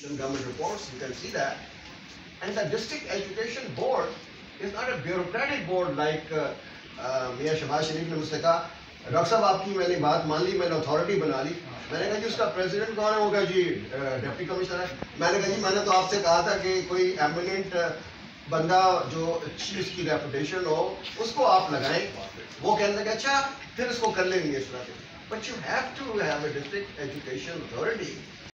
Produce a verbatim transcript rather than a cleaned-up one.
in government reports, you can see that. And the district education board is not a bureaucratic board like uh, uh, Miyan Shahbaz Sharif ने मुझसे कहा, doctor साहब आपकी मैंने बात मान ली, मैंने अथॉरिटी बना ली. मैंने कहा जी उसका प्रेसिडेंट कौन है? होगा जी डिप्टी कमिश्नर है. मैंने कहा जी मैंने तो आपसे कहा था कि कोई एमिनेंट बंदा जो अच्छी उसकी रेपुटेशन हो उसको आप लगाएं. वो कहने लगे अच्छा फिर इसको कर लेंगे इस तरह से. But you have to have a district education authority